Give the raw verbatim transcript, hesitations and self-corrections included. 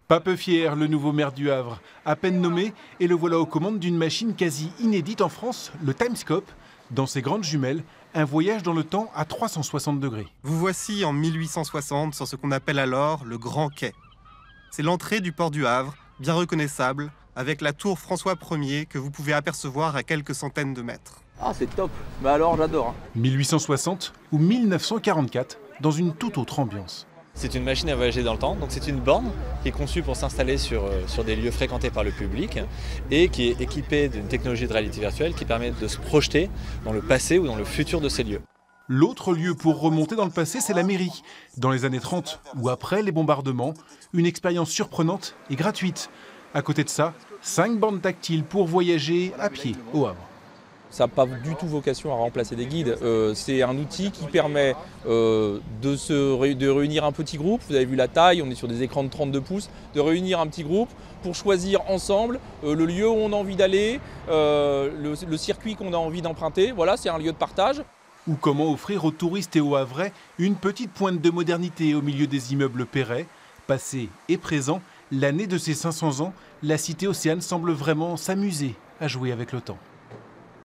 Pas peu fier, le nouveau maire du Havre. À peine nommé, et le voilà aux commandes d'une machine quasi inédite en France, le Timescope. Dans ses grandes jumelles, un voyage dans le temps à trois cent soixante degrés. Vous voici en mille huit cent soixante sur ce qu'on appelle alors le Grand Quai. C'est l'entrée du port du Havre, bien reconnaissable, avec la tour François Ier que vous pouvez apercevoir à quelques centaines de mètres. Ah, c'est top. Mais alors, j'adore. Hein. mille huit cent soixante ou mille neuf cent quarante-quatre, dans une toute autre ambiance. C'est une machine à voyager dans le temps, donc c'est une borne qui est conçue pour s'installer sur, sur des lieux fréquentés par le public et qui est équipée d'une technologie de réalité virtuelle qui permet de se projeter dans le passé ou dans le futur de ces lieux. L'autre lieu pour remonter dans le passé, c'est la mairie. Dans les années trente ou après les bombardements, une expérience surprenante et gratuite. À côté de ça, cinq bornes tactiles pour voyager à pied au Havre. Ça n'a pas du tout vocation à remplacer des guides. Euh, c'est un outil qui permet euh, de, se ré de réunir un petit groupe. Vous avez vu la taille, on est sur des écrans de trente-deux pouces. De réunir un petit groupe pour choisir ensemble euh, le lieu où on a envie d'aller, euh, le, le circuit qu'on a envie d'emprunter. Voilà, c'est un lieu de partage. Ou comment offrir aux touristes et aux Havrais une petite pointe de modernité au milieu des immeubles Perret. Passé et présent, l'année de ses cinq cents ans, la cité Océane semble vraiment s'amuser à jouer avec le temps.